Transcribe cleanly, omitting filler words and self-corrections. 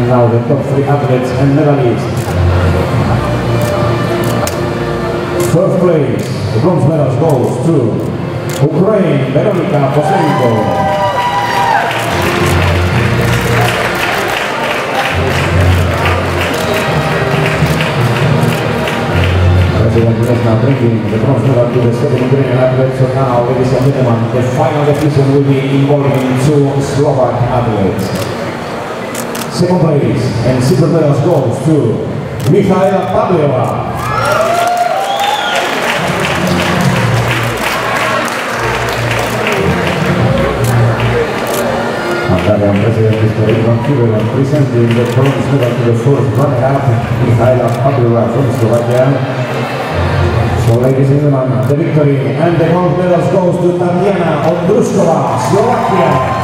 now the top 3 athletes and medalists. First place, the bronze medal goes to Ukraine, Veronika Posenko. President is now bringing the bronze medal to the second Ukrainian athlete. So now, ladies and gentlemen, the final decision will be involving 2 Slovak athletes. Second place and silver medal goes to Michaela Pavlova. Hungarian President Mr. Ivan Kivel presenting the bronze medal to the first runner-up, Michaela Pavlova from Slovakia. So, ladies and gentlemen, the victory and the gold medals goes to Tatiana Ondruskova, Slovakia.